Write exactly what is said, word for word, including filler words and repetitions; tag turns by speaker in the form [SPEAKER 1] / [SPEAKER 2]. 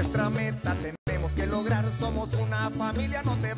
[SPEAKER 1] nuestra meta tenemos que lograr. Somos una familia, no te